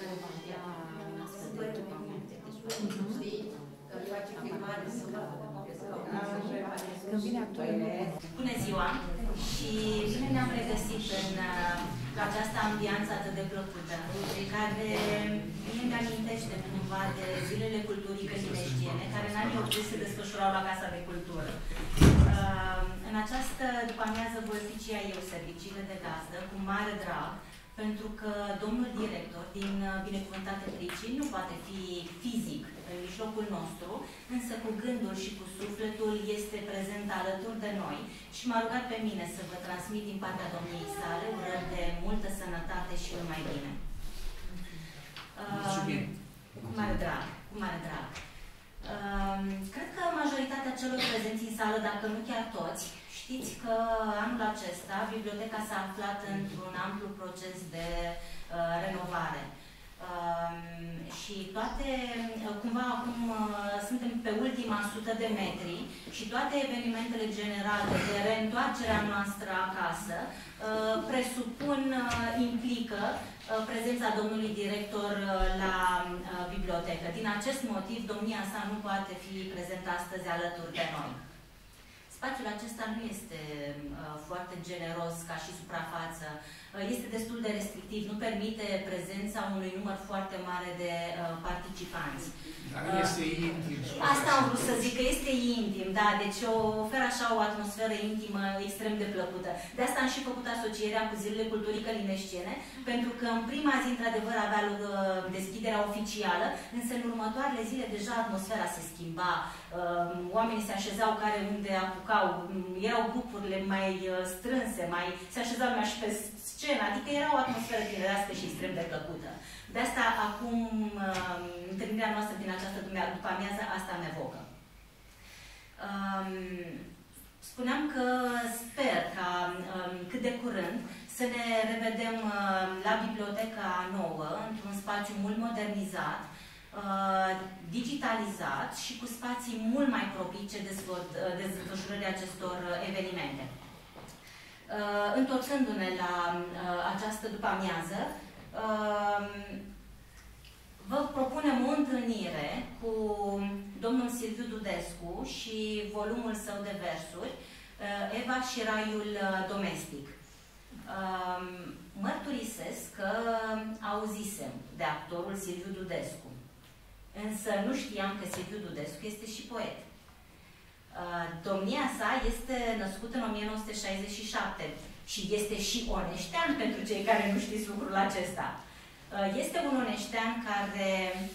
avea un astfel de echipament. Știi? Că face filmare să când vine actorul. Bună ziua! Și bine ne-am regăsit în această ambianță atât de plăcută, care bine ne amintește cumva de zilele culturii călineștiene, care în anii 80 se desfășurau la Casa de Cultură. În această după-amiază voi oficia eu serviciile de gazdă cu mare drag, pentru că domnul director din Binecuvântate Pricini nu poate fi fizic în mijlocul nostru, însă cu gândul și cu sufletul este prezent alături de noi și m-a rugat pe mine să vă transmit din partea domniei sale urări de multă sănătate și numai bine. Cu mare drag, cu mare drag. Cred că majoritatea celor prezenți în sală, dacă nu chiar toți, știți că anul acesta biblioteca s-a aflat într-un amplu proces de renovare. Și toate, cumva acum suntem pe ultima 100 de metri și toate evenimentele generale de reîntoarcerea noastră acasă presupun, implică prezența domnului director la bibliotecă. Din acest motiv, domnia sa nu poate fi prezentă astăzi alături de noi. Spațiul acesta nu este foarte generos ca și suprafață, este destul de restrictiv, nu permite prezența unui număr foarte mare de participanți. Dar este intim. Asta am vrut să zic, că este intim, da, deci oferă așa o atmosferă intimă extrem de plăcută. De asta am și făcut asocierea cu zilele culturii călineștiene, pentru că în prima zi, într-adevăr, avea loc deschiderea oficială, însă în următoarele zile deja atmosfera se schimba, oamenii se așezau care unde apucau, erau grupurile mai strânse, se așezau lumea și pe scenă, adică era o atmosferă tinerească și extrem de plăcută. De asta, acum, întâlnirea noastră din această după-amiază, asta îmi evocă. Spuneam că sper ca cât de curând să ne revedem la biblioteca nouă, într-un spațiu mult modernizat, digitalizat și cu spații mult mai propice desfășurării acestor evenimente. Întorcându-ne la această după-amiază, vă propunem o întâlnire cu domnul Silviu Dudescu și volumul său de versuri, Eva și Raiul Domestic. Mărturisesc că auzisem de actorul Silviu Dudescu, însă nu știam că Silviu Dudescu este și poet. Domnia sa este născut în 1967 și este și oneștean pentru cei care nu știți lucrul acesta. Este un oneștean care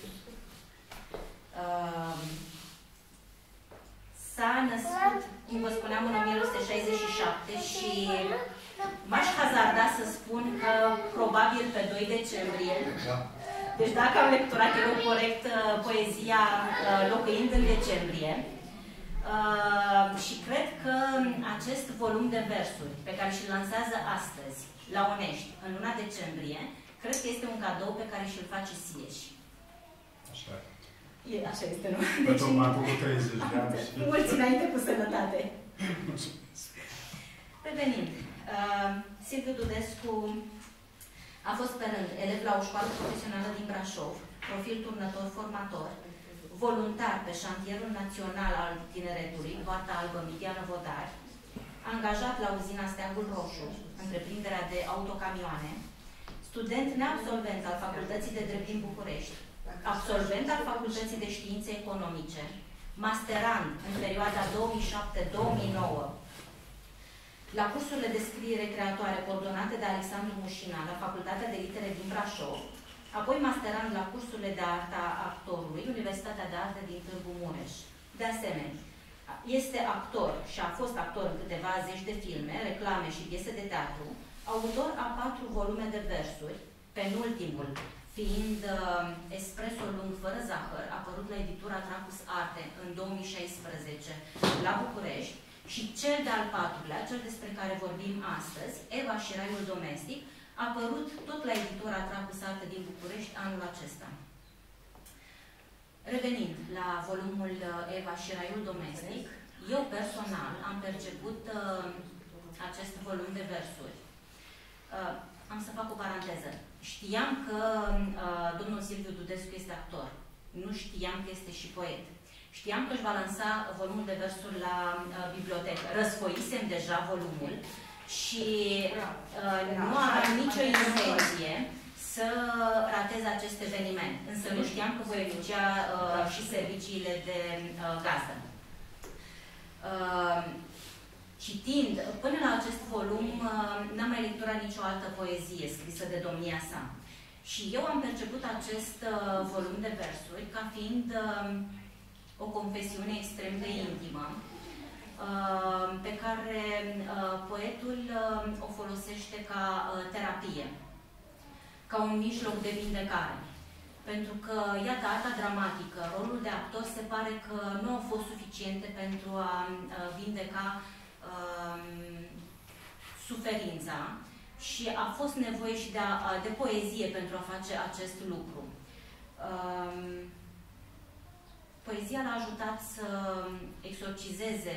s-a născut, cum vă spuneam, în 1967 și m-aș hazarda să spun că probabil pe 2 decembrie. Deci dacă am lecturat eu corect poezia locuind în decembrie, și cred că acest volum de versuri pe care și-l lansează astăzi la Onești, în luna decembrie, cred că este un cadou pe care și-l face Sieși. Așa. Așa este, nu? Deci, m-am făcut 30 de ani. Mulți înainte cu sănătate. Revenind, Silviu Dudescu a fost pe rând elev la o școală profesională din Brașov, profil turnător-formator, voluntar pe șantierul național al tineretului, Boarta Albă, Midiană Vodari, angajat la uzina Steagul Roșu, întreprinderea de autocamioane, student neabsolvent al Facultății de Drept din București, absolvent al Facultății de Științe Economice, masterand în perioada 2007-2009, la cursurile de scriere creatoare coordonate de Alexandru Mușina la Facultatea de Litere din Brașov, apoi masterand la cursurile de arta actorului, Universitatea de Arte din Târgu Mureș. De asemenea, este actor și a fost actor în câteva zeci de filme, reclame și piese de teatru, autor a 4 volume de versuri, penultimul fiind Espresso lung fără zahăr, apărut la editura Tracus Arte în 2016 la București, și cel de-al 4-lea, cel despre care vorbim astăzi, Eva și Raiul Domestic, a apărut tot la editura Tracus Arte din București anul acesta. Revenind la volumul Eva și Raiul Domestic, eu personal am perceput acest volum de versuri. Am să fac o paranteză. Știam că domnul Silviu Dudescu este actor. Nu știam că este și poet. Știam că își va lansa volumul de versuri la bibliotecă. Răsfoisem deja volumul și nu aveam nicio intenție să ratez acest eveniment. Însă nu știam că voi elogia și serviciile de gazdă. Citind, până la acest volum, n-am mai lecturat nicio altă poezie scrisă de domnia sa. Și eu am perceput acest volum de versuri ca fiind o confesiune extrem de intimă, pe care poetul o folosește ca terapie, ca un mijloc de vindecare. Pentru că, iată, arta dramatică, rolul de actor se pare că nu au fost suficiente pentru a vindeca suferința și a fost nevoie și de poezie pentru a face acest lucru. Poezia l-a ajutat să exorcizeze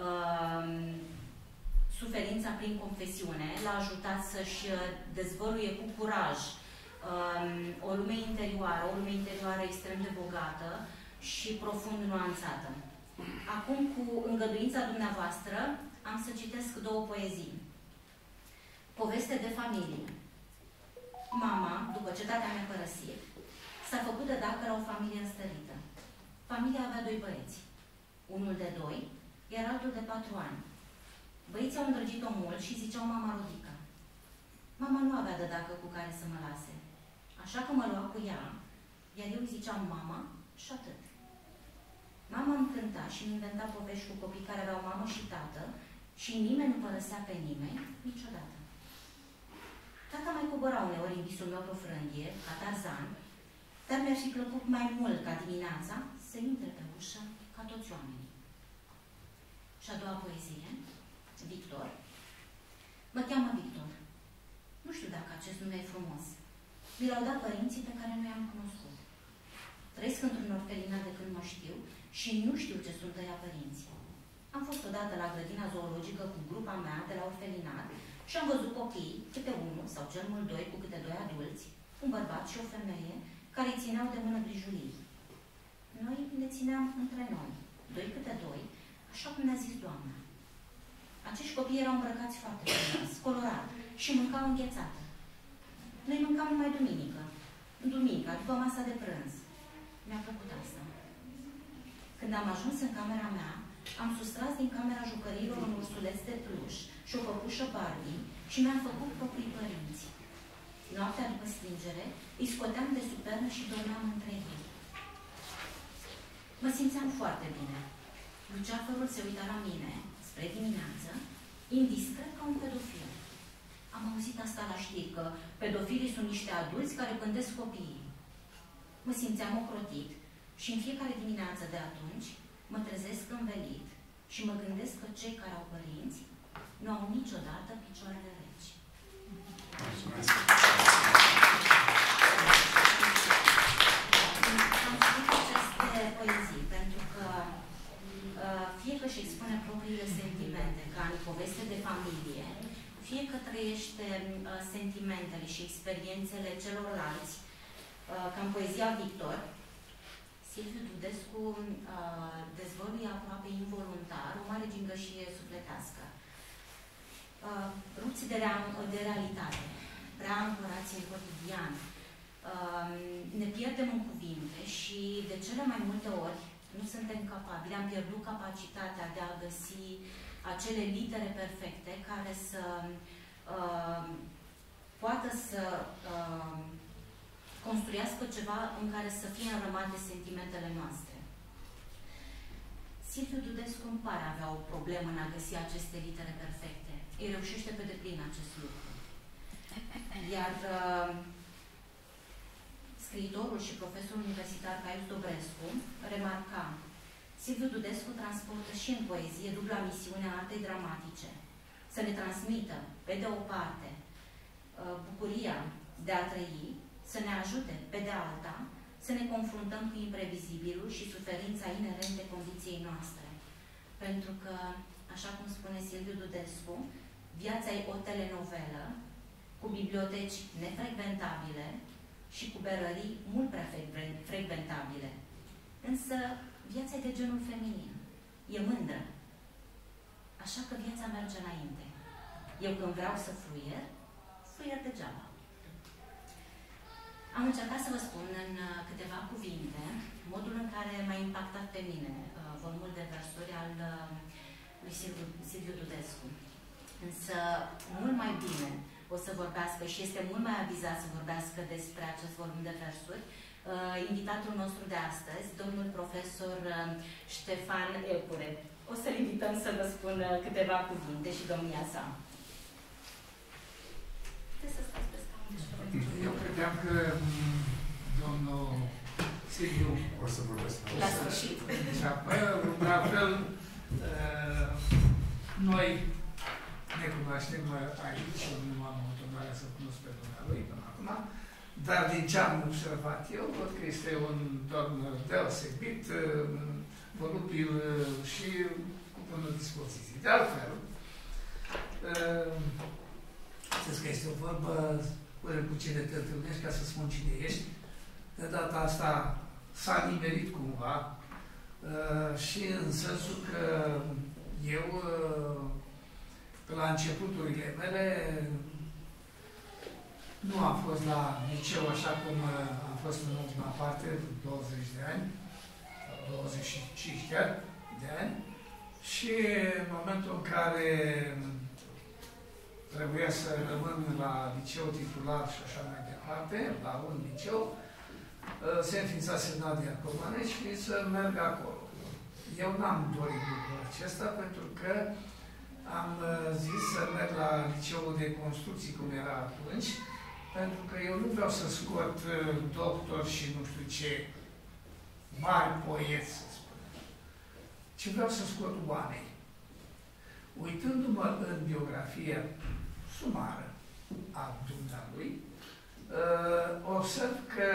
suferința prin confesiune, l-a ajutat să-și dezvăluie cu curaj o lume interioară extrem de bogată și profund nuanțată. Acum, cu îngăduința dumneavoastră, am să citesc două poezii. Poveste de familie. Mama, după ce tata mi-a părăsit, s-a făcut de dacă la o familie înstărită. Familia avea doi băieți. Unul de 2, iar altul de 4 ani. Băieții au îndrăgit-o mult și ziceau mama Rodica. Mama nu avea de dacă cu care să mă lase. Așa că mă lua cu ea, iar eu îi ziceam mama și atât. Mama îmi cânta și îmi inventa povești cu copii care aveau mamă și tată și nimeni nu părăsea pe nimeni niciodată. Tata mai cobora uneori în visul meu pe o frânghie, ca Tarzan, dar mi-ar fi plăcut mai mult ca dimineața să intre pe ușă ca toți oamenii. Și a doua poezie, Victor. Mă cheamă Victor. Nu știu dacă acest nume e frumos. Mi l-au dat părinții pe care nu i-am cunoscut. Trăiesc într-un orfelinat de când mă știu și nu știu ce sunt ăia părinții. Am fost odată la grădina zoologică cu grupa mea de la orfelinat și am văzut copii, câte unul sau cel mult 2 cu câte 2 adulți, un bărbat și o femeie, care îi țineau de mână grijulii. Noi ne țineam între noi, 2 câte 2, așa cum ne-a zis doamna. Acești copii erau îmbrăcați foarte frumos, colorat și mâncau înghețată. Noi mâncam numai duminica, după masa de prânz. Mi-a plăcut asta. Când am ajuns în camera mea, am sustras din camera jucăriilor un ursuleț de pluș și o păpușă Barbie și mi-am făcut proprii părinți. Noaptea după stingere, îi scoteam de sub pernă și dormeam între ei. Mă simțeam foarte bine. Luceafărul se uita la mine, spre dimineață, indiscret ca un pedofil. Am auzit asta la știri, că pedofilii sunt niște adulți care pândesc copiii. Mă simțeam ocrotit și în fiecare dimineață de atunci mă trezesc învelit și mă gândesc că cei care au părinți nu au niciodată picioarele reci. Mulțumesc! Am scris aceste poezii pentru că fie că își expune propriile sentimente, ca în poveste de familie, fie că trăiește sentimentele și experiențele celorlalți, ca în poezia Victor, Silviu Dudescu dezvăluie aproape involuntar o mare gingășie sufletească. Rupți de realitate, prea ancorați în cotidian. Ne pierdem în cuvinte și de cele mai multe ori nu suntem capabili, am pierdut capacitatea de a găsi acele litere perfecte care să poată să construiască ceva în care să fie înrămate sentimentele noastre. Silviu Dudescu îmi pare avea o problemă în a găsi aceste litere perfecte. Îi reușește pe deplin acest lucru. Iar scriitorul și profesorul universitar Caius Dobrescu remarca: Silviu Dudescu transportă și în poezie dubla misiune a artei dramatice. Să ne transmită, pe de o parte, bucuria de a trăi, să ne ajute, pe de alta, să ne confruntăm cu imprevizibilul și suferința inerente condiției noastre. Pentru că, așa cum spune Silviu Dudescu, viața e o telenovelă cu biblioteci nefrecventabile și cu berării mult prea frecventabile. Însă, viața e de genul feminin. E mândră. Așa că viața merge înainte. Eu când vreau să fluier degeaba. Am încercat să vă spun în câteva cuvinte modul în care m-a impactat pe mine volumul de versuri al lui Silviu Dudescu. Însă, mult mai bine o să vorbească și este mult mai avizat să vorbească despre acest volum de versuri invitatul nostru de astăzi, domnul profesor Ștefan Epure. O să-l invităm să vă spună câteva cuvinte și domnia sa. Puteți să stați pe scaun. Eu credeam că domnul Silviu O să vorbesc. La sfârșit. De altfel, noi ne cunoaștem aici, eu nu am avut onoarea să cunosc pe dumnealui până acum, dar din ce am observat eu, văd că este un domn deosebit, volubil și cu bună dispoziție. De altfel, știți că este o vorbă cu cine te întâlnești ca să spun cine ești. De data asta s-a nimerit cumva și în sensul că eu, la începuturile mele, nu am fost la liceu așa cum am fost în ultima parte, 20 de ani, 25 de ani, și în momentul în care trebuia să rămân la liceu titular și așa mai departe, la un liceu, se înființase Nadia Comanești și să merg acolo. Eu n-am dorit lucrul acesta pentru că am zis să merg la liceul de construcții, cum era atunci, pentru că eu nu vreau să scot doctor și nu știu ce mari poeți, să spun, ci vreau să scot oameni. Uitându-mă în biografia sumară a dumnealui, observ că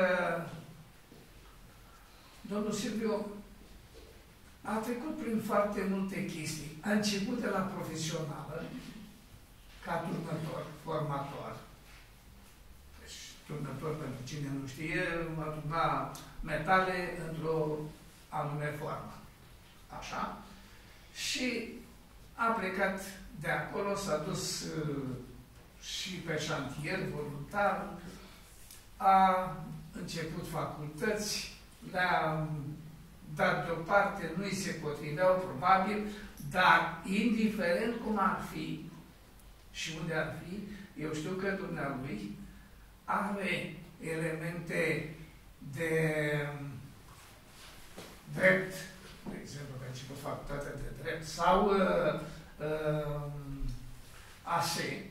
domnul Silviu a trecut prin foarte multe chestii. A început de la profesională, ca turnător, formator. Deci, turnător, pentru cine nu știe, mă turna metale într-o anume formă. Așa? Și a plecat de acolo, s-a dus și pe șantier, voluntar, a început facultăți, le-a dat deoparte, nu-i se potriveau, probabil, dar indiferent cum ar fi și unde ar fi, eu știu că dumnealui are elemente de drept, de exemplu, că a început facultatea de drept, sau ASE,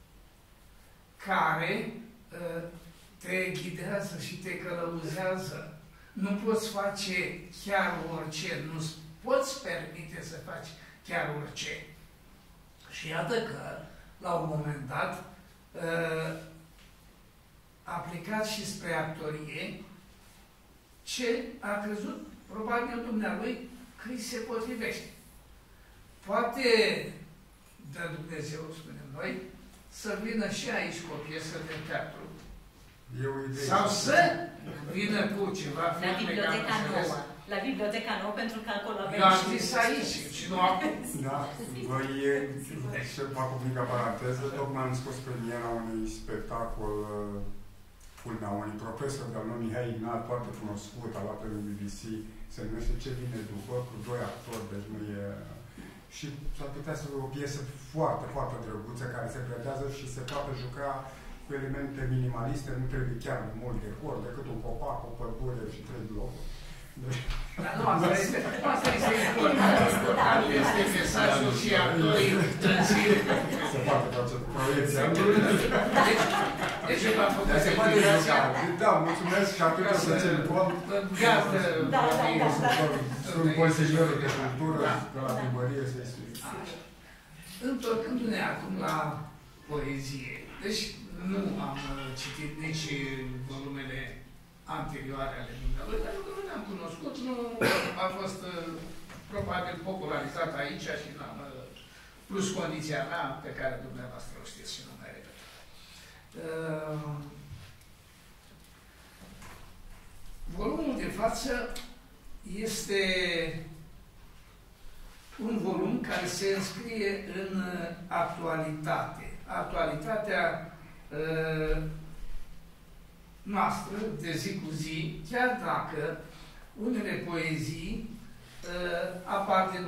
care te ghidează și te călăuzează. Nu poți face chiar orice, nu poți permite să faci chiar orice. Și iată că, la un moment dat, a plecat și spre actorie, ce a crezut, probabil dumnealui, că îi se potrivește. Poate, de Dumnezeu, spunem noi, să vină și aici cu o piesă de teatru. Sau să vină cu ceva. La Biblioteca Nouă. La Biblioteca Nouă, pentru că acolo avem. Eu am zis aici și nu acum. Da, voi, să fac o mică paranteză, tocmai am scos premiera unui spectacol, culmea, unui profesor de-al lui Mihai Ignat, foarte cunoscut, a luat în BBC, se numește Ce vine după, cu 2 actori, deci nu e... Și s-ar putea să fie o piesă foarte, foarte drăguță, care se pretează și se poate juca cu elemente minimaliste, nu trebuie chiar mult decor, decât un copac, o pădure și 3 blocuri. Deci... Dar nu, asta este important. Este mesajul și actorii tânziri. Se poate face proiecția. Deci eu v-am făcut se poate juca. Da, mulțumesc și atât o să țin cont. Gazdă. Sunt consilierul de cultură de la primărie să-i spui. Întorcându-ne acum la poezie. Deci nu am citit nici volumele anterioare ale dumneavoastră, pentru că nu le-am cunoscut, nu a fost probabil popularizat aici și n-am plus condiția mea pe care dumneavoastră o știți și nu mai repet. Volumul de față este un volum care se înscrie în actualitate. Actualitatea noastră, de zi cu zi, chiar dacă unele poezii apar din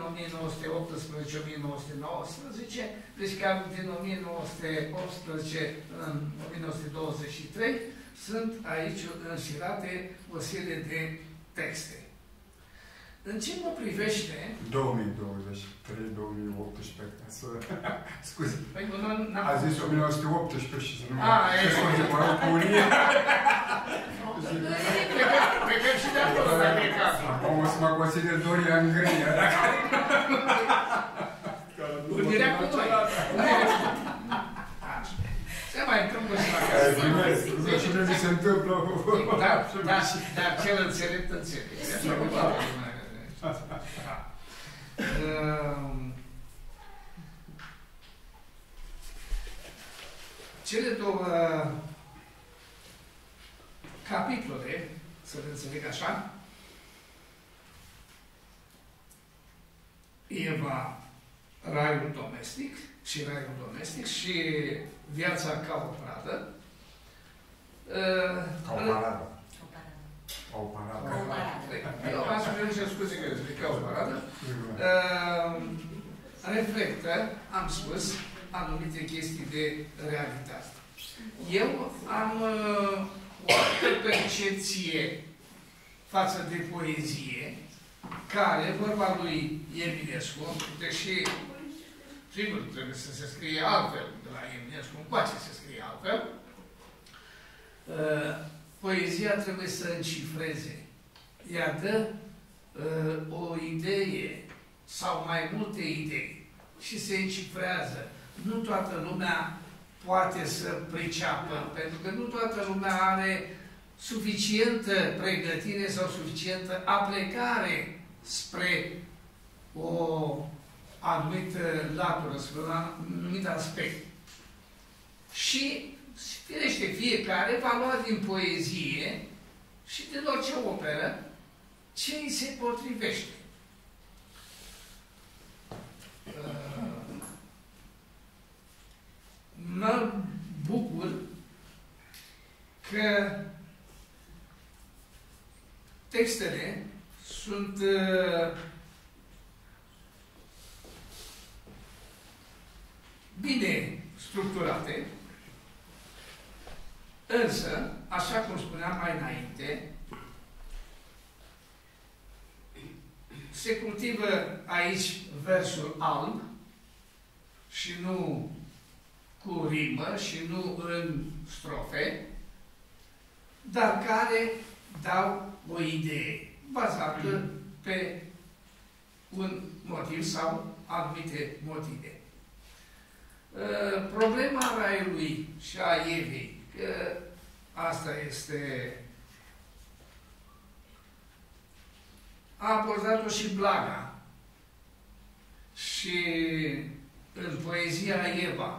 1918-1919, deci chiar din 1918 în 1923, sunt aici înșirate o serie de texte. În ce mă privește... 2023, 2018, ca să... Scuze. Păi, a zis 1918 și să nu e mă cu unii. Plecăm și de acolo, dacă e cazul. Acum o să mă consider Dorian Gray. Unirea cu noi. Se mai întâmplă și la casă. Și nu se întâmplă. Dar cel înțelept înțelept. Cele două capitole, să le înțeleg așa, Eva, raiul domestic și raiul domestic și viața ca o pradă. Ca o paradă. O paradă. O paradă. Eu am spus, scuze că zic ca o paradă. Reflectă, am spus, anumite chestii de realitate. Eu am o altă percepție față de poezie, care, vorba lui Eminescu, deși, sigur, trebuie să se scrie altfel, de la Eminescu încoace se scrie altfel, poezia trebuie să încifreze. Ea dă o idee sau mai multe idei și se încifrează. Nu toată lumea poate să priceapă, pentru că nu toată lumea are suficientă pregătire sau suficientă aplecare spre o anumită latură, spre un anumit aspect. Și, firește, fiecare va lua din poezie și din orice operă ce îi se potrivește. Mă bucur că textele sunt bine structurate, însă, așa cum spuneam mai înainte, se cultivă aici versul alb și nu cu rimă și nu în strofe, dar care dau o idee bazată pe un motiv sau anumite motive. Problema raiului și a Evei, că asta este... A abordat-o și Blaga și în poezia Eva.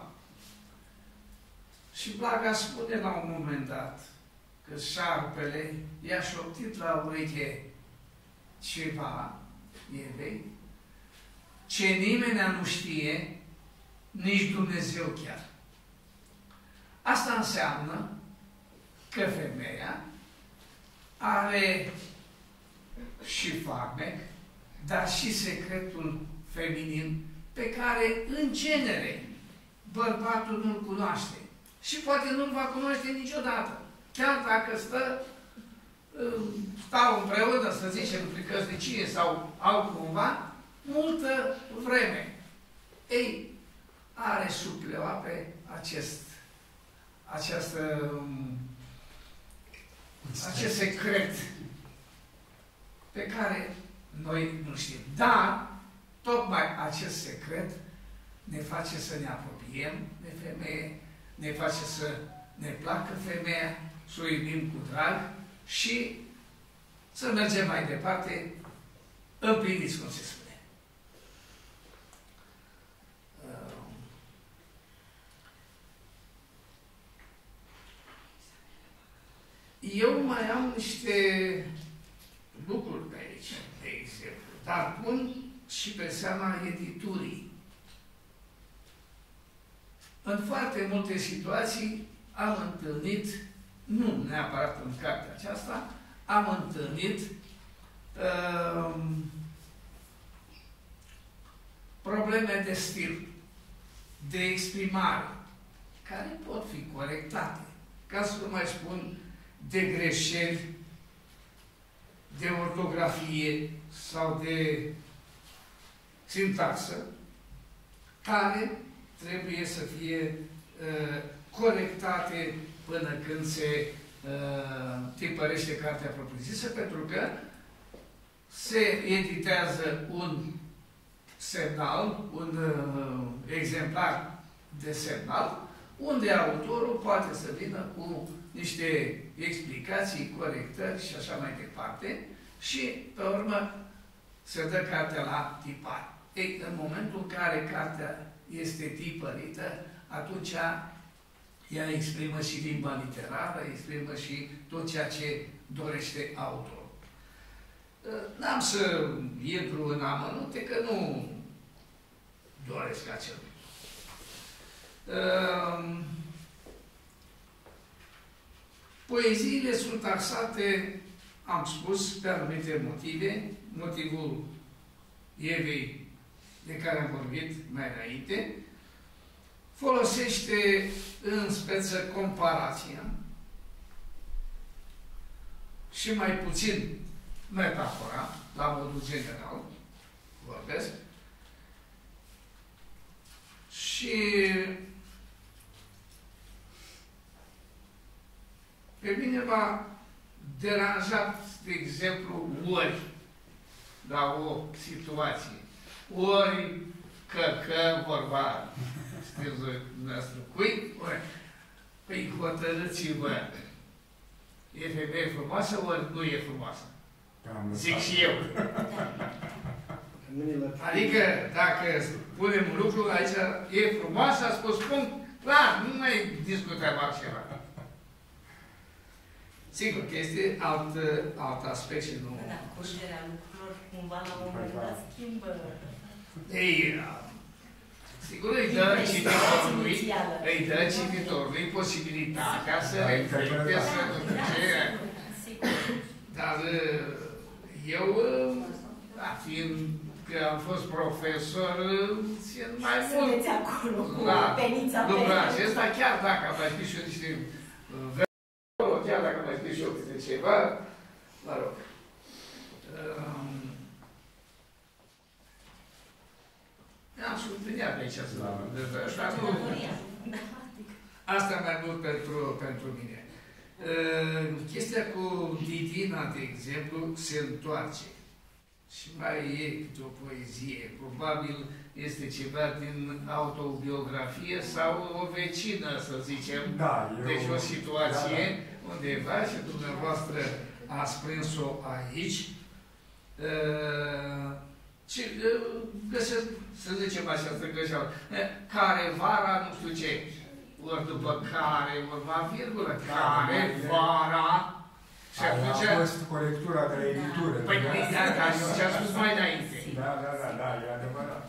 Și Blaga spune la un moment dat că șarpele i-a șoptit la ureche ceva Evei, ce nimeni nu știe, nici Dumnezeu chiar. Asta înseamnă că femeia are și farmec, dar și secretul feminin pe care, în genere, bărbatul nu-l cunoaște. Și poate nu-l va cunoaște niciodată. Chiar dacă stau împreună, să zicem, prin căsnicie sau altcumva, multă vreme. Ei, are sub pleoape acest secret pe care noi nu știm. Dar, tocmai acest secret ne face să ne apropiem de femeie, ne face să ne placă femeia, să o iubim cu drag și să mergem mai departe împliniți, cum se spune. eu mai am niște lucruri pe aici, de exemplu, dar pun și pe seama editurii. În foarte multe situații am întâlnit, nu neapărat în cartea aceasta, am întâlnit probleme de stil, de exprimare, care pot fi corectate. Ca să nu mai spun de greșeli, de ortografie sau de sintaxă, care trebuie să fie corectate până când se tipărește cartea propriu-zisă, pentru că se editează un semnal, un exemplar de semnal, unde autorul poate să vină cu niște explicații, corectări și așa mai departe și, pe urmă, se dă cartea la tipare. Ei, în momentul în care cartea este tipărită, atunci ea exprimă și limba literară, exprimă și tot ceea ce dorește autorul. N-am să intru în amănunte, că nu doresc acel lucru. Poeziile sunt taxate, am spus, pe anumite motive. Motivul Evei, de care am vorbit mai înainte, folosește în speță comparația și mai puțin metafora, la modul general, vorbesc, și pe mine m-a deranjat, de exemplu, ori la o situație, ori că vorba, știți dumneavoastră, cui? Păi hotărâți-vă, e femeie frumoasă, ori nu e frumoasă? Zic și eu. Adică, dacă punem un lucru aici, e frumoasă, a spus punct, clar, nu mai discutăm altceva. Sigur că este alt aspect și nu... Da, curgerea lucrurilor cumva la un moment dat schimbă. Ei, sigur îi dă cititorului posibilitatea să reflecte, să nu ce... Dar eu, fiind că am fost profesor, țin mai mult. Sunteți acolo cu penița pe lucrul acesta, chiar dacă am mai scris și eu niște chiar dacă am mai scris și eu câte ceva, mă rog. Am subliniat aici să asta mai mult pentru mine. Chestia cu Titina, de exemplu, se întoarce. Și mai e câte o poezie. Probabil este ceva din autobiografie sau o vecină, să zicem. Da, deci o situație undeva și dumneavoastră ați prins-o aici. Și găsesc, să zicem așa, să greșeală, care vara, nu știu ce, ori după care, urma virgulă, care vara, și atunci... A fost corectura de editură. Păi, da, ce-am spus mai înainte. Da, e adevărat.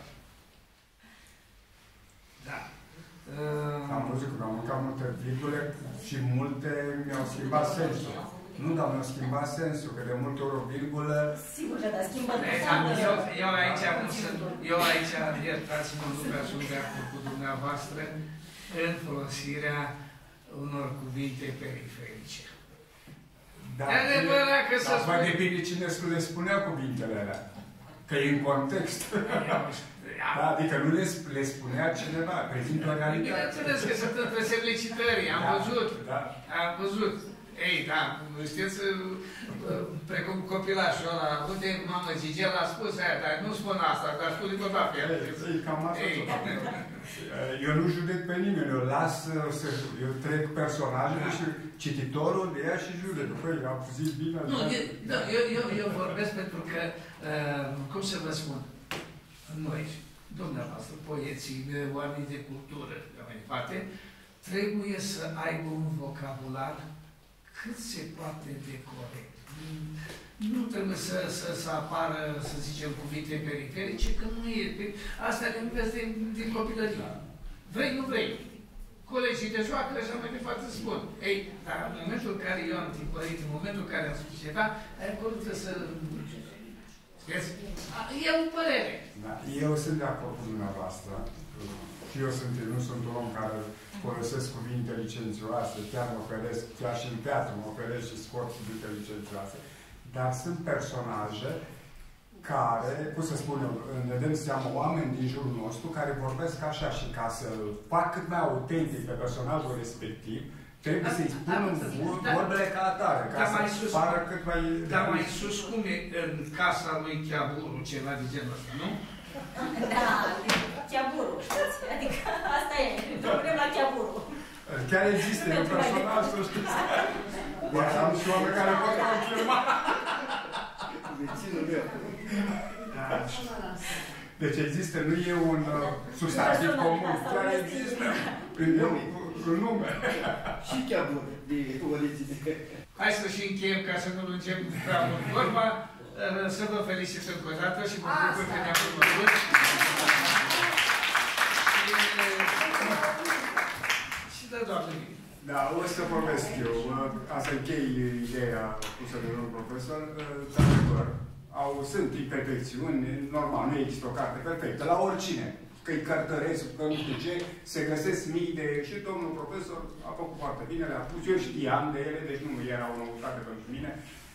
Da. Am văzut că mi-au mâncat multe virgule și multe mi-au schimbat sensul. Nu, dar mi-au schimbat sensul, că de multe ori o virgulă... Sigur că da, schimbă eu aici, iertați-mă, nu prea sunt de acord cu dumneavoastră în folosirea unor cuvinte periferice. Dar depinde cine le spunea cuvintele alea. Că e în context. Da, adică nu le spunea cineva, prezintă o realitate. Bineînțeles că sunt între solicitări, am văzut. Am văzut. Ei, da, știți, precum copilașul ăla, unde mamă Gigel a spus aia, dar nu spun asta, dar spune tot altfel. Cam asta. Eu nu judec pe nimeni, eu trec personajele și cititorul le ia și judecă. Păi, am zis bine. Nu, eu vorbesc pentru că, cum să vă spun, noi, dumneavoastră, poeții, oamenii de cultură, de mai departe, trebuie să aibă un vocabular cât se poate de corect. Nu trebuie să apară, să zicem, cuvinte periferice, că nu e. Astea le înveți din copilărie. Vrei, nu vrei. Colegii de joacă și așa mai departe spun. Ei, dar în momentul în care eu am tipărit, în momentul în care am spus ceva, acolo trebuie să... Știți? E o părere. Da, eu sunt de acord cu dumneavoastră. Și eu nu sunt un om care folosesc cuvinte licențioase, chiar mă oferesc, chiar și în teatru mă oferesc și scot cuvinte licențioase. Dar sunt personaje care, cum să spun eu, ne dăm seama, oameni din jurul nostru care vorbesc așa și ca să fac cât mai autentic pe personajul respectiv, trebuie să-i spună vorbele ca atare, ca să pară cât mai... Dar mai sus, cum e în casa lui Chiaburu, ceva de genul ăsta, nu? Da, Chiaburu, știți? Adică asta e, problema la Chiaburu. Chiar există un personaj, să știți. Dar am și oameni care pot confirma. Vecinul meu. Deci există, nu e un substantiv comun, chiar există în nume. Și Chiabur, de origine. Hai să și încheiem ca să nu lungim prea mult vorba. Să vă felicit încă o dată și mă bucur că ne-am cunoscut. Și de doamne mine. Da, o să povesc eu. Ca să închei ideea pusă de domnul profesor, într-adevăr, sunt imperfecțiuni, normal, nu există o carte perfectă, la oricine. Că-i cărtăresc, că nu știu ce, se găsesc mii de... Și domnul profesor a făcut foarte bine, le-a pus, eu știam de ele, deci nu era o noutate pentru mine.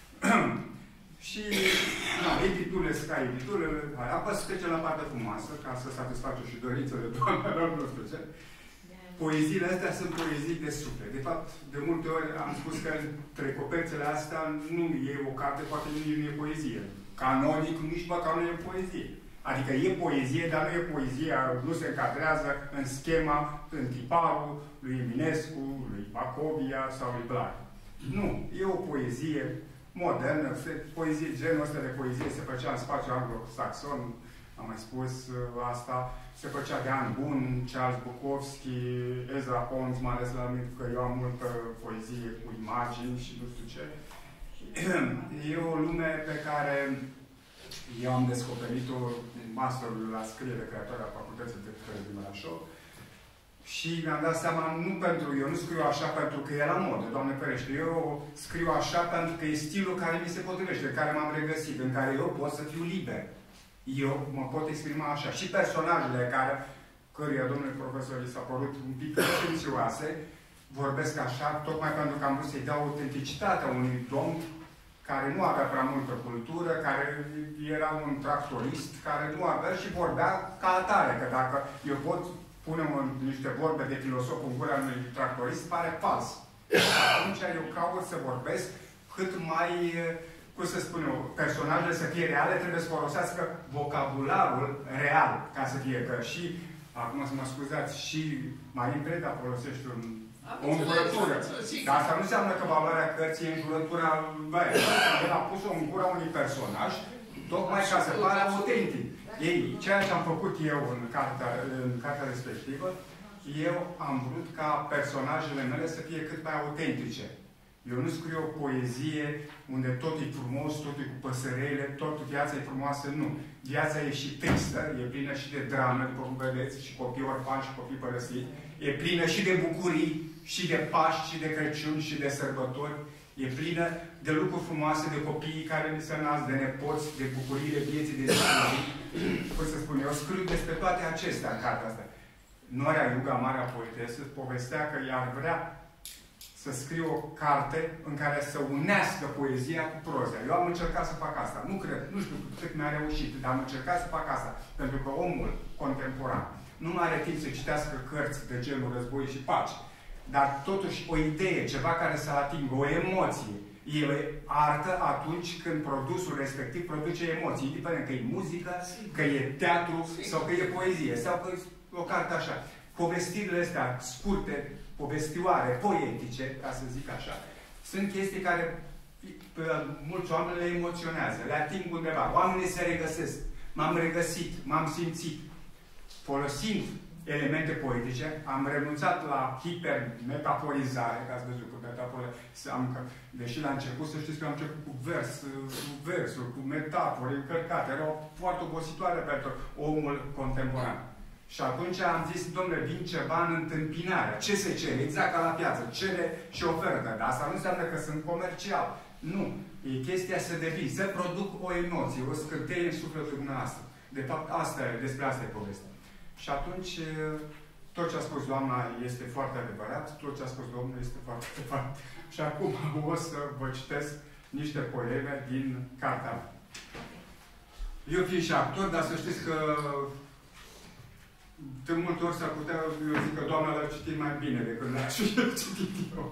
Și, editurile, ca editurile, apoi să trece la partea frumoasă, ca să satisfacă și dorințele doamnelor, nu știu ce. Poeziile astea sunt poezii de suflet. De fapt, de multe ori am spus că între coperțele astea nu e o carte, poate nu e poezie. Canonic, nici măcar nu e poezie. Adică e poezie, dar nu e poezie, nu se încadrează în schema, în tiparul lui Eminescu, lui Bacovia sau lui Blac. Nu, e o poezie modernă, poezie, genul ăsta de poezie se făcea în spațiul anglo-saxon, am mai spus asta, se făcea de ani bun, Charles Bukowski, Ezra Pound, mai ales la mine, că eu am multă poezie cu imagini și nu știu ce. E o lume pe care eu am descoperit-o în masterul la scriere creatoare a Facultății de Litere din Brașov. Și mi-am dat seama, eu nu scriu așa pentru că e la modă, Doamne ferește, eu scriu așa pentru că e stilul care mi se potrivește, în care m-am regăsit, în care eu pot să fiu liber. Eu mă pot exprima așa. Și personajele căruia domnule profesor i s-a părut un pic licențioase, vorbesc așa, tocmai pentru că am vrut să-i dau autenticitatea unui domn care nu avea prea multă cultură, care era un tractorist, care nu avea și vorbea ca atare, că dacă eu pot pune niște vorbe de filosof în gura unui tractorist, pare fals. Atunci eu caut să vorbesc cât mai, cum să spun eu, personajele să fie reale, trebuie să folosească vocabularul real, ca să fie, că și, acum să mă scuzați, și Marin Preda folosește o înjurătură. Dar asta nu înseamnă că valoarea cărții e înjurătura lui. El a pus-o în gura unui personaj, tocmai ca să pară autentic. Ei, ceea ce am făcut eu în cartea respectivă, eu am vrut ca personajele mele să fie cât mai autentice. Eu nu scriu o poezie unde tot e frumos, tot e cu păsărele, tot viața e frumoasă, nu. Viața e și tristă, e plină și de dramă, după cum vedeți, și copii orfani și copii părăsiți. E plină și de bucurii, și de Paști, și de Crăciun, și de sărbători. E plină de lucruri frumoase, de copiii care ne se nasc, de nepoți, de bucuriile vieții, de zi. Cum să spun, eu scriu despre toate acestea în cartea asta. Noria Iuga, marea poetesă, povestea că i-ar vrea să scriu o carte în care să unească poezia cu proza. Eu am încercat să fac asta. Nu cred, nu știu cât mi-a reușit, dar am încercat să fac asta. Pentru că omul contemporan nu mai are timp să citească cărți de genul Război și Pace. Dar totuși o idee, ceva care să atingă, o emoție. E artă atunci când produsul respectiv produce emoții, indiferent că e muzică, că e teatru sau că e poezie sau că e o carte așa. Povestirile astea scurte, povestioare, poetice, ca să zic așa, sunt chestii care pe mulți oameni le emoționează, le ating undeva. Oamenii se regăsesc. M-am regăsit, m-am simțit. Folosind elemente poetice, am renunțat la hipermetaforizare, că ați văzut cu metafore, deși la început, să știți că am început cu versuri, cu metafore încărcate, erau foarte obositoare pentru omul contemporan. Și atunci am zis, domnule, vin ceva în întâmpinare. Ce se cere? Exact ca la piață. Cere și ofertă. Dar asta nu înseamnă că sunt comercial. Nu. E chestia să devii, să produc o emoție, o scânteie în sufletul dumneavoastră. De fapt, despre asta e povestea. Și atunci, tot ce a spus doamna este foarte adevărat, tot ce a spus domnul este foarte adevărat. Și acum o să vă citesc niște poeme din cartea mea. Eu fiind și actor, dar să știți că de multe ori s-ar putea, eu zic că doamna l-a citit mai bine decât l-a citit eu.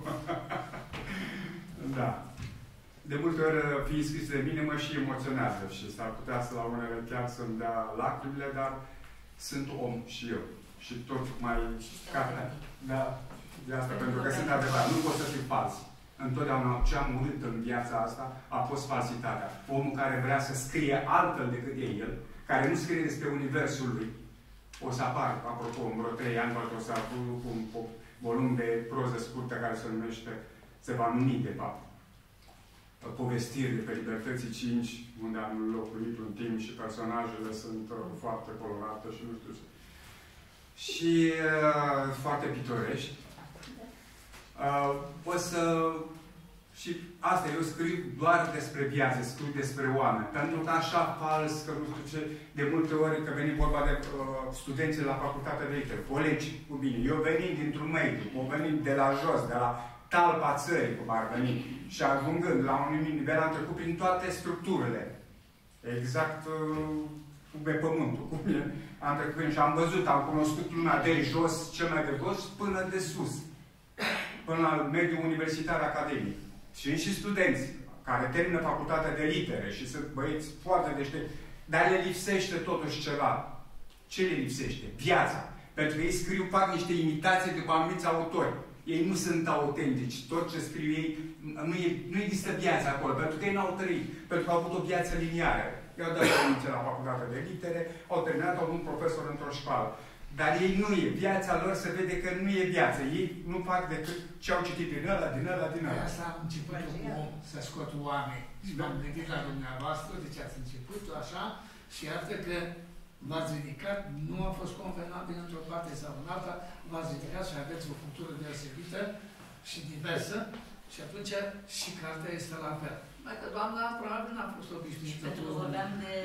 Da. De multe ori, fiind scris de mine, mă și emoționează și s-ar putea să la unele chiar să-mi dea lacrimile, dar sunt om și eu. Și tot mai cartea. Da. De asta, pentru că sunt adevărat. Nu pot să fiu fals. Întotdeauna ce am urât în viața asta a fost falsitatea. Omul care vrea să scrie altfel decât e el, care nu scrie despre universul lui. O să apar, apropo, în vreo 3 ani, poate o să apar un volum de proză scurtă care se numește, se va numi, de fapt, Povestiri de pe Libertății 5, unde am locuit un timp și personajele sunt foarte colorate și nu știu ce. Și foarte pitorești. O să... Și asta, eu scriu doar despre viață, scriu despre oameni. Pentru că așa fals, că nu știu ce, de multe ori, că veni vorba de studenții la facultatea de litere, colegi cu mine, eu venind dintr-un mediu, venind de la jos, de la talpa țării, cum ar veni, și ajungând la un nivel, am trecut prin toate structurile. Exact cum e pământul, cum e. Am trecut prin și am văzut, am cunoscut lumea de jos, cel mai de jos, până de sus. Până la mediul universitar academic. Și studenți care termină facultatea de litere și sunt băieți foarte deștepți, dar le lipsește totuși ceva. Ce le lipsește? Viața. Pentru că ei scriu, fac niște imitații de anumiți autori. Ei nu sunt autentici. Tot ce scriu ei, nu există viața acolo, pentru că ei n-au trăit. Pentru că au avut o viață liniară. Eu au dat la facultatea de litere, au terminat, au avut un profesor într-o școală. Dar ei nu e. Viața lor se vede că nu e viață. Ei nu fac decât ce au citit din ăla, din ăla, din ăla. Asta am început cu om, să scot oameni. Și m-am gândit la dumneavoastră, deci ați început așa, și iată că v-ați ridicat, nu a fost convenabil într-o parte sau în alta, v-ați ridicat și aveți o cultură deosebită și diversă, și atunci și cartea este la fel. Mai că doamna probabil n-a fost obișnuită. Pentru că vorbeam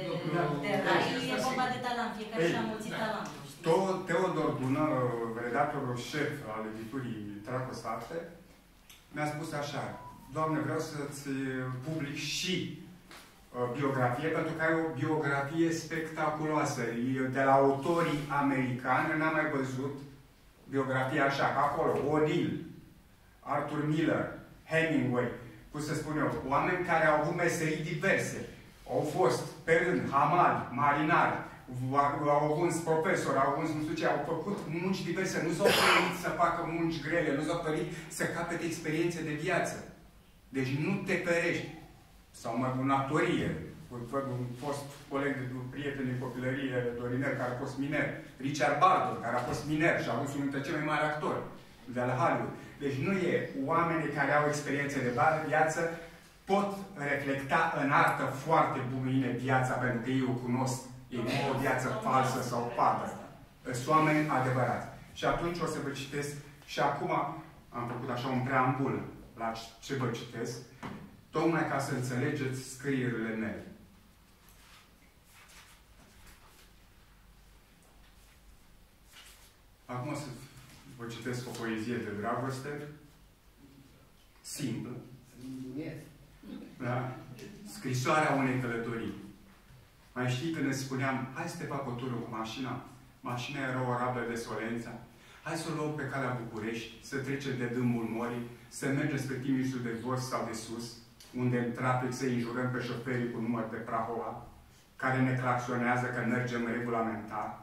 de rai, e vorba de talent, fiecare și-a mulțit talentul. Teodor Bună, redactorul șef al editurii Tracosate, mi-a spus așa: Doamne, vreau să-ți public și biografie, pentru că ai o biografie spectaculoasă. De la autorii americani n-am mai văzut biografia așa, ca acolo. O'Neill, Arthur Miller, Hemingway, cum să spun eu, oameni care au avut meserii diverse. Au fost pe rând, hamali, marinari, au avut profesori, au avut nu știu ce, au făcut munci diverse, nu s-au ferit să facă munci grele, nu s-au ferit să capete experiențe de viață. Deci nu te ferești. Sau mai în actorie. Un fost coleg de prieten din copilărie, Doriner, care a fost miner. Richard Barton, care a fost miner și a avut unul dintre cei mai mari actori de la Hollywood. Deci nu e oamenii care au experiențe de viață pot reflecta în artă foarte bine viața, pentru că ei o cunosc. Ei nu o viață falsă sau fată. Sunt oameni adevărați. Și atunci o să vă citesc, și acum am făcut așa un preambul la ce vă citesc, tocmai ca să înțelegeți scrierile mele. Acum o să vă citesc o poezie de dragoste, simplă. Da? Scrisoarea unei călătorii. Mai știi când îți spuneam, hai să te fac o tură cu mașina? Mașina era o rablă de Solența. Hai să o luăm pe calea București, să trecem de dâmbul morii, să mergem spre Timișul de jos sau de sus, unde în trafic să înjurăm pe șoferii cu număr de Prahova, care ne claxonează că mergem regulamentar.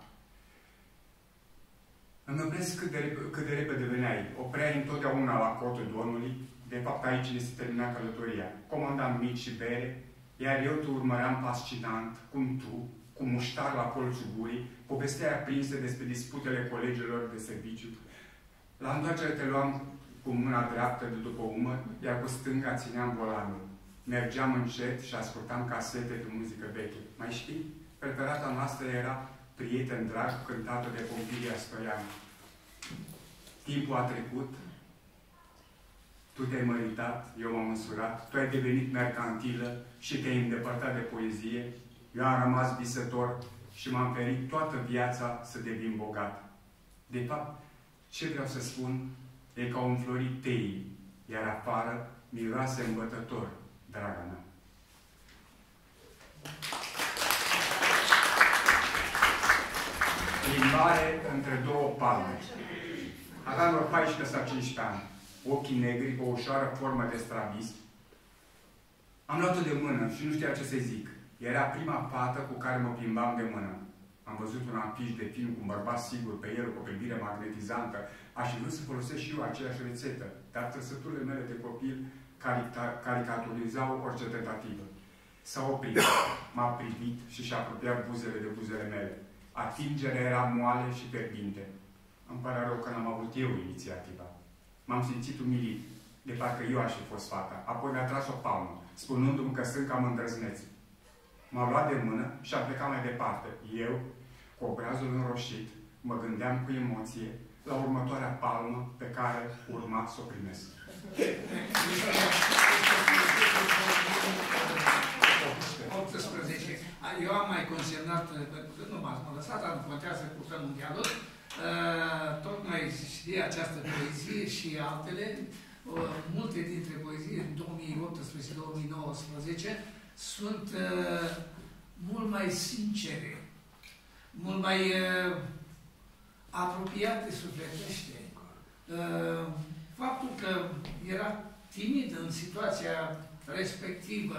Îmi opresc cât de repede veneai. Opreai întotdeauna la cotul Domnului. De fapt, aici ne se termina călătoria. Comandam mici și bere, iar eu te urmăream fascinant, cum tu, cu muștar la colțul gurii, povestea aprinsă despre disputele colegilor de serviciu. La întoarcere te luam cu mâna dreaptă de după umăr, iar cu stânga țineam volanul. Mergeam încet și ascultam casete de muzică veche. Mai știi? Preferata noastră era Prieten drag, cântată de Pompilia Stoian. Timpul a trecut, tu te-ai măritat, eu m-am însurat, tu ai devenit mercantilă și te-ai îndepărtat de poezie, eu am rămas visător și m-am ferit toată viața să devin bogat. De fapt, ce vreau să spun e că au înflorit teii, iar afară miroase îmbătător, draga mea. Plimbare între două palme. Aveam vreo 14 sau 15 ani. Ochii negri, cu o ușoară formă de strabist. Am luat-o de mână și nu știa ce să zic. Era prima fată cu care mă plimbam de mână. Am văzut un afiș de film cu un bărbat sigur pe el, cu o privire magnetizantă. Aș fi vrut să folosesc și eu aceeași rețetă, dar trăsăturile mele de copil caricaturizau orice tentativă. S-a oprit, m-a privit și și-a apropiat buzele de buzele mele. Atingerea era moale și fierbinte. Îmi pare rău că n-am avut eu inițiativa. M-am simțit umilit, de parcă eu aș fi fost fata. Apoi mi-a tras o palmă, spunându-mi că sunt cam îndrăzneț. M-a luat de mână și a plecat mai departe. Eu, cu obrazul înroșit, mă gândeam cu emoție la următoarea palmă pe care urma să o primesc. Eu am mai consemnat, nu m-ați lăsat, dar nu contează cu mondialul, tocmai și această poezie și altele, multe dintre poezii, în 2018-2019, sunt mult mai sincere, mult mai apropiate sufletește. Faptul că era timid în situația respectivă,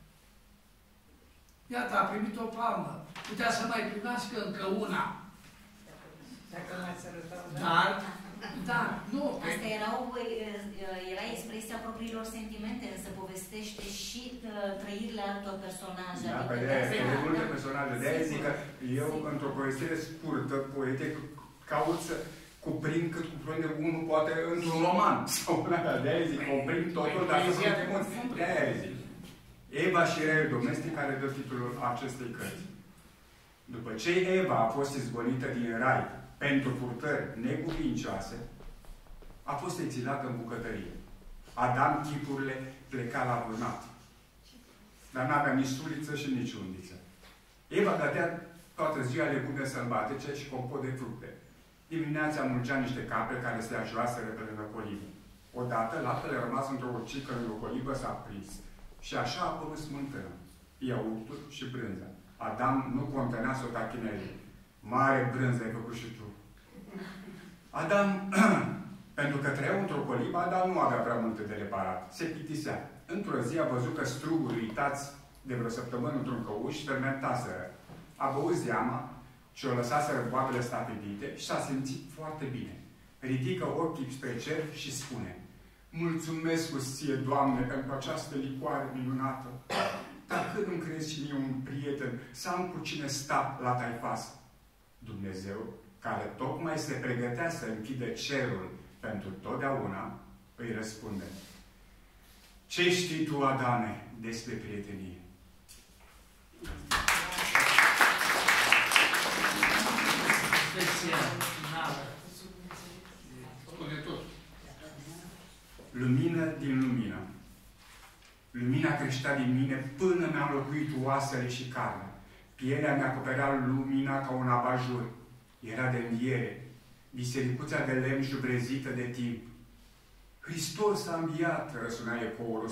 iată, a primit o palmă. Putea să mai primească încă una. Dacă mai sărutăm, Dar, nu. Asta era expresia propriilor sentimente, însă povestește și trăirile altor personaje. Da, adică pe de multe personaje. De-aia zic că eu, într-o povestire scurtă, poetic, caut să cuprind cât cuprinde unul, poate, într-un roman. Sau de-aia zic, cuprind totul, dar să fie mult. De-aia zic. Eva și Reiul Domestic, care dă titlul acestei cărți. După ce Eva a fost izgonită din rai pentru purtări necuvincioase, a fost exilată în bucătărie. Adam chipurile pleca la vânat. Dar n-avea nici suliță și nici undiță. Eva gătea toată ziua legume sălbatice și compot de fructe. Dimineața mulgea niște capre care se ajoaseră pe lângă colibă. Odată, laptele rămas într-o urcică lângă colibă s-a prins. Și așa a apărut smântână, iaurtul și brânza. Adam nu contenea să o tachineze. Mare brânză ai făcut și tu. Adam, pentru că trăiau într-o colibă, Adam nu avea prea multe de reparat. Se plictisea. Într-o zi a văzut că strugurii uitați de vreo săptămână într-un căuș fermentaseră. A băut zeama și o lăsaseră boabele stabilite și s-a simțit foarte bine. Ridică ochii spre cer și spune: mulțumesc-ți ție, Doamne, pentru această licoare minunată. Dar cât îmi crezi și mie un prieten să am cu cine sta la taifas? Dumnezeu, care tocmai se pregătea să închidă cerul pentru totdeauna, îi răspunde: ce știi tu, Adame, despre prietenie? Lumină din lumină. Lumina creștea din mine până mi-a înlocuit oasele și carnea. Pielea mi acoperea lumina ca un abajur. Era de înviere. Bisericuța de lemn jubrezită de timp. Hristos a înviat, răsuna ecoul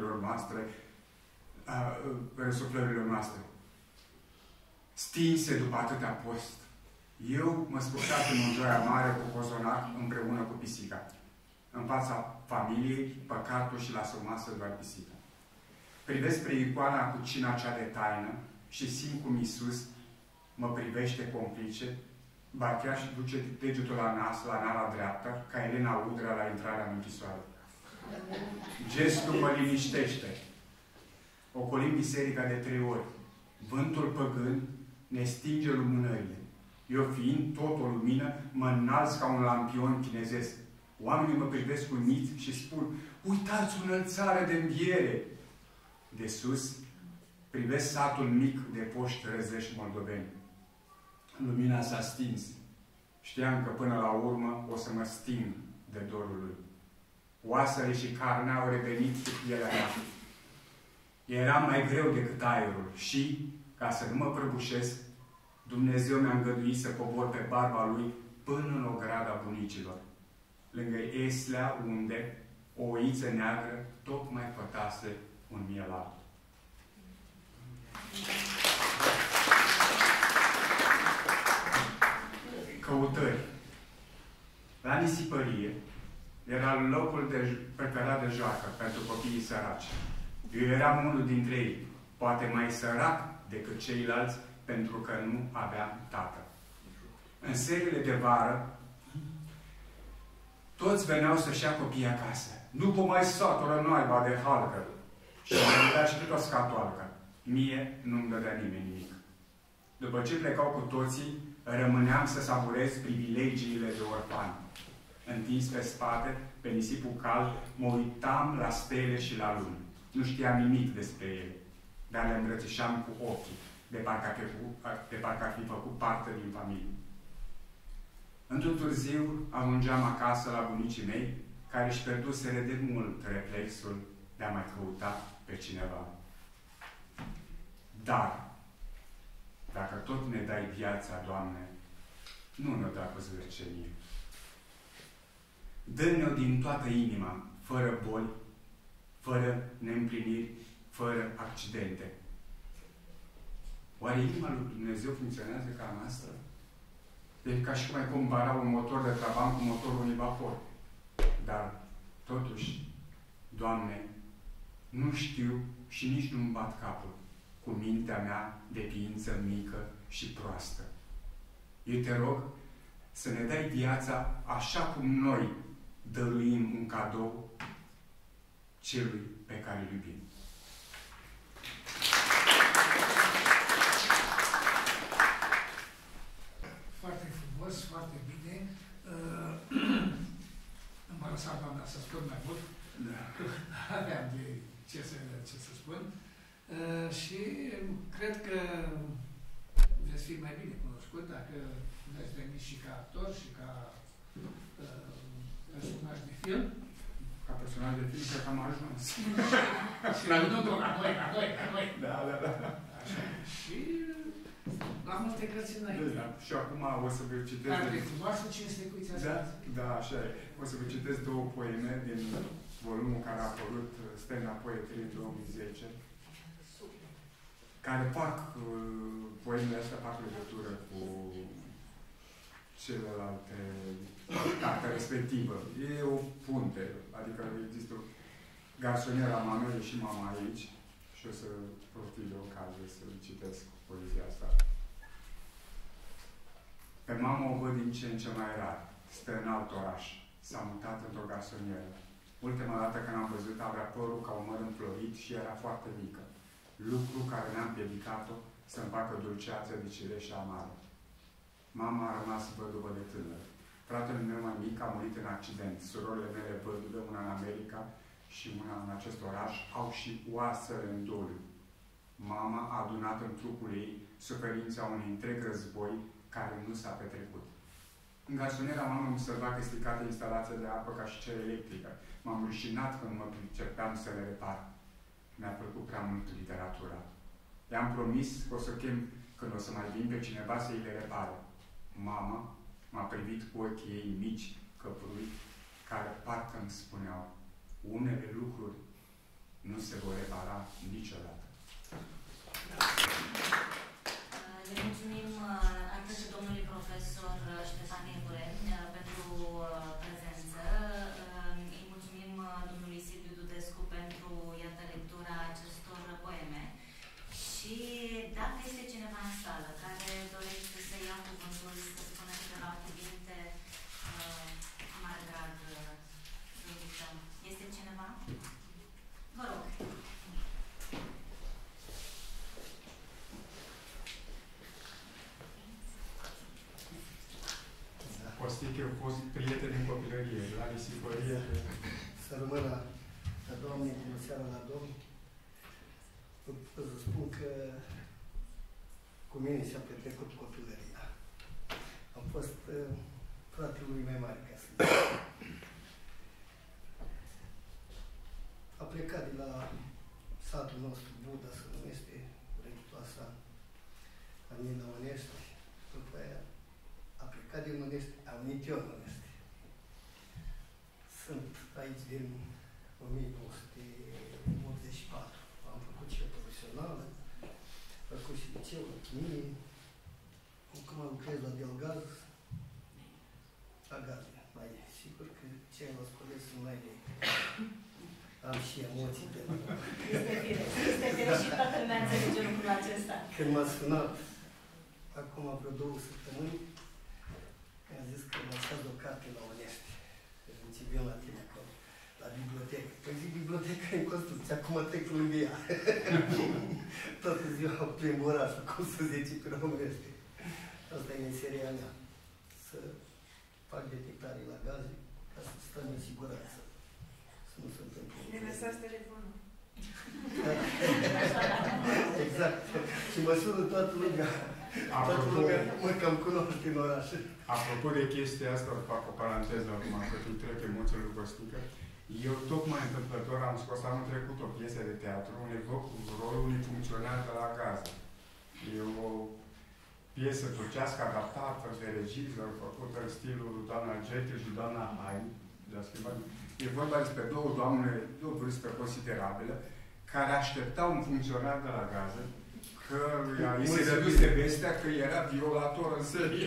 răsuflărilor noastre. Stinse după atâtea post. Eu mă spurcat în Joia Mare cu cozonac împreună cu pisica. În fața familiei, păcatul și la masă doar pisica. Privesc spre icoana cu cina cea de taină și simt cum Iisus mă privește complice, ba chiar și duce degetul la nas, la nara dreaptă, ca Elena Udrea la intrarea în închisoare. Gestul mă liniștește. Ocolim biserica de 3 ori. Vântul păgân ne stinge lumânările. Eu fiind tot o lumină, mă înalț ca un lampion chinezesc. Oamenii mă privesc uimiți și spun, uitați o înălțare de înviere! De sus, privesc satul mic de poști răzești moldoveni. Lumina s-a stins. Știam că până la urmă o să mă sting de dorul lui. Oasele și carnea au revenit cu pielea mea. Era mai greu decât aerul și, ca să nu mă prăbușesc, Dumnezeu mi-a îngăduit să cobor pe barba lui până în ograda bunicilor, lângă Eslea, unde o oiță neagră tocmai pătase un miel alb. Căutări. La nisipărie era locul preferat de joacă pentru copiii săraci. Eu eram unul dintre ei, poate mai sărac decât ceilalți, pentru că nu aveam tată. În serile de vară, toți veneau să-și ia copiii acasă. După mai satură naiba de halcă. Și mi-a dat și cât o scatoalcă. Mie nu-mi dădea nimeni nimic. După ce plecau cu toții, rămâneam să savurez privilegiile de orfan. Întins pe spate, pe nisipul cald, mă uitam la stele și la luni. Nu știam nimic despre ele, dar le îmbrățișam cu ochii, de parcă ar fi făcut parte din familie. Într-un târziu ajungeam acasă la bunicii mei, care își pierduseră de mult reflexul de a mai căuta pe cineva. Dar, dacă tot ne dai viața, Doamne, nu ne-o da cu zvârcenie. Dă-ne-o din toată inima, fără boli, fără neîmpliniri, fără accidente. Oare inima lui Dumnezeu funcționează ca a noastră? E ca și cum ai compara un motor de traban cu motorul unui vapor. Dar, totuși, Doamne, nu știu și nici nu-mi bat capul cu mintea mea de ființă mică și proastă. Eu te rog să ne dai viața așa cum noi dăruim un cadou celui pe care îl iubim. Foarte frumos, foarte bine. M-a lăsat doamna să spun mai mult. Da. Aveam de ce să spun. Și cred că veți fi mai bine cunoscut dacă veți veni și ca actor și ca personaj de film. Ca personaj de film, cred că am ajuns. Și la noi. Da. Așa. Și la multe cărți înainte. Da. Și acum o să vă citesc... Dar de frumoasă cinste cu Da, așa e. O să vă citesc două poeme din volumul care a apărut Stand-up Poetry 2010, care fac, poemele astea fac legătură cu celelalte, cartea respectivă. E o punte, adică există o garsoniera mea, e și mama aici, și o să profit de ocazie să citesc poezia asta. Pe mama o văd din ce în ce mai rar. Stă în alt oraș. S-a mutat într-o garsonieră. Ultima dată când am văzut, avea părul ca un măr înflorit și era foarte mică. Lucru care ne-a împiedicat-o să-mi facă dulceață de cireșe amară. Mama a rămas văduvă de tânăr. Fratele meu mai mic a murit în accident. Surorile mele văduve, una în America și una în acest oraș, au și oasele în doliu. Mama a adunat în trupul ei suferința unui întreg război care nu s-a petrecut. În garsoniera mama îmi observa că stricată instalația de apă ca și cea electrică. M-am rușinat când mă pricepeam să le repar. Mi-a plăcut prea mult literatura. I-am promis că o să chem când o să mai vin pe cineva să îi le repare. Mama m-a privit cu ochii ei mici, căprui, care parcă îmi spuneau: unele lucruri nu se vor repara niciodată. Le mulțumim atât domnului profesor Ștefan Ieguren pentru prezență. Îi mulțumim domnului Silviu Dudescu pentru, iată, lectura acestor poeme. Și dacă este cineva în sală care dorește să ia cuvântul, să spună câteva cuvinte, cu mare drag să invităm. Este cineva? Vă rog. fost prieteni în copilărie, la risipărie. Să rămână la Doamne, bună seara la Domn. Vă spun că cu mine și-a petrecut copilăria. Am fost fratele lui mai mare, ca să zic. A plecat de la satul nostru, Buda, se numește, răchitoasa Anina Mănești. După aia a plecat din Mănești, am venit eu în Mănești. Sunt aici din 1984. Am făcut și eu profesională, am făcut și liceu, chimie. Acum lucrez la Delgaz, la gaze. Mai sigur că ceilalți colegi sunt mai de... Am și emoții de la... Este fire și toată lumea înțelege lucrul acesta. Când m-a sunat, acum vreo 2 săptămâni, mi-a zis că mă aștept o carte la Onești. Zice, vin la tine acolo, la bibliotecă. Păi zic, biblioteca e în construcție, acum trec lângă ea. Toată ziua plimb orașul, cum să zice, pe românește. Asta e meseria mea. Să fac detectare la gaze, ca să stăm în siguranță. Să nu se întâmple. Ne lăsați telefonul. Exact. Și mă sună toată lumea. Toată lumea mă cam cunoaște în oraș. Apropo de chestia asta, fac o paranteză acum, că tu trec emoțiile lui Costică. Eu tocmai întâmplător am scos anul trecut o piesă de teatru, unde evoc rolul unui funcționar de la gază. E o piesă turcească adaptată de regizor, făcută în stilul doamna Jekyll și doamna Hyde. E vorba despre 2 doamne de o vârstă considerabilă, care așteptau un funcționar de la gază, căruia îi se dăduse vestea că era violator în serie.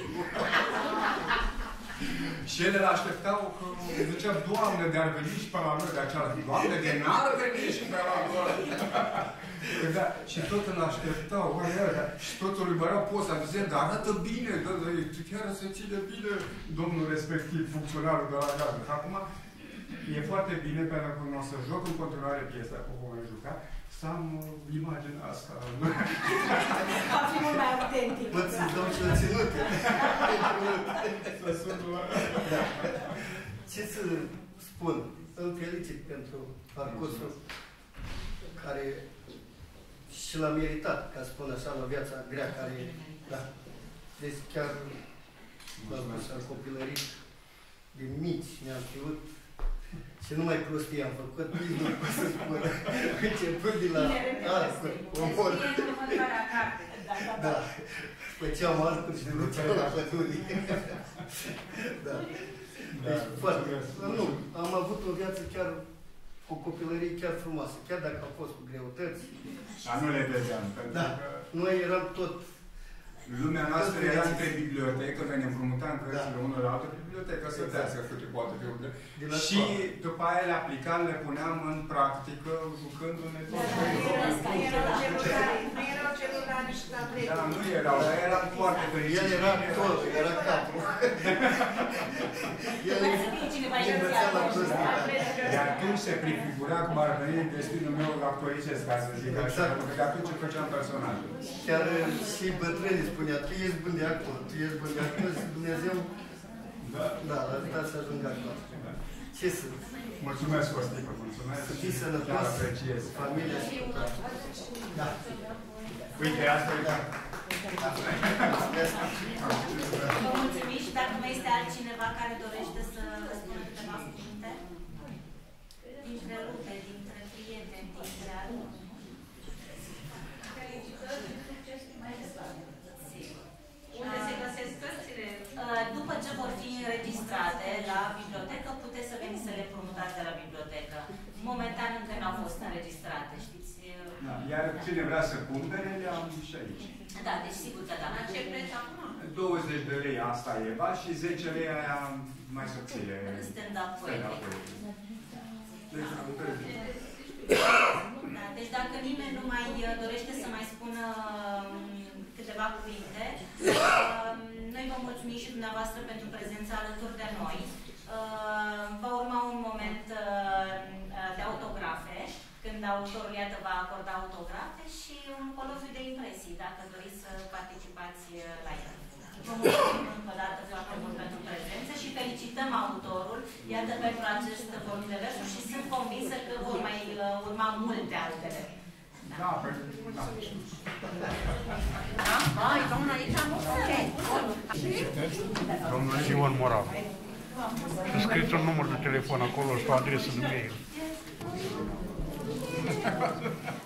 Și ele l-așteptau că zicea, Doamne, de-ar veni și pe la noi de aceea. Doamne, de n-ar veni și pe la noi. Da, și tot îl așteptau, și toți îl iubăreau poza, zicea, dar arată bine, chiar să ține bine domnul respectiv, funcționarul de la gază. Acum, e foarte bine, pentru că o să joc în continuare piesa cu cum voi juca, să am imaginea asta. Va fi mult mai autentic. Mă ți-ți dau și o ținută. Să sun la... Ce să spun? Îl felicit pentru parcursul care și l-a meritat, ca să spun așa, la viața grea care... Da. Deci chiar l-am copilărit de mici, ne-am știut și numai prostii am făcut, nici nu pot să spun. Începând de la arcuri, omor. Da. Făceam arcuri și ne duceam la pădurii. Da. Deci, foarte. Nu, am avut o viață chiar, o copilărie chiar frumoasă, chiar dacă au fost cu greutăți. Dar nu le vedeam, pentru că... Noi eram tot... Lumea noastră era între bibliotecă, că ne împrumutam cărțile unul la altă bibliotecă, să tească câte poate de unde. Și după aia le aplicam, le puneam în practică, jucându-ne tot. Nu erau celulari și tablete. Da, nu erau, dar eram foarte fericiți. El era tot, era capul. El învăța la prostie. De atunci se prefigura cum ar veni destinul meu actoricesc, ca să zic așa, pentru că de atunci făceam personaje. Chiar și bătrânii spunea, tu ești bun de actor, tu ești bun de actor și Dumnezeu l-a ajutat să ajungă actor. Ce să... Mulțumesc, Costică, mulțumesc. Să fii sănătos, chiar apreciez. familia și cu toate. Da. Uite, asta e da. Vă mulțumim și dacă mai este altcineva care dorește să spună câteva cuvinte, dintre rude, dintre prieteni, dintre alții. Unde se găsesc cărțile? După ce vor fi înregistrate la bibliotecă, puteți să veniți să le promutați de la bibliotecă. Momentan încă nu au fost înregistrate, știți? Da. Iar cine vrea să cumpere, le am și aici. Da, deci sigur că da. La ce preț acum? 20 de lei asta Eva și 10 lei aia mai subțire. Stand-up poetic. Da, deci dacă nimeni nu mai dorește să mai spună câteva cuvinte, noi vă mulțumim și dumneavoastră pentru prezența alături de noi. Va urma un moment de autografe, când autorul iată va acorda autografe și un coloviu de impresii, dacă doriți să participați la el. Vă mulțumim încă o dată foarte mult pentru prezență și felicităm autorul, iată, pentru acest volum de versuri și sunt convinsă că vor mai urma multe altele. Da, pentru da. Da? Vai, domnul aici nu se. Domnul Simon Morav. Să scrieți un număr de telefon acolo și o adresă de mail.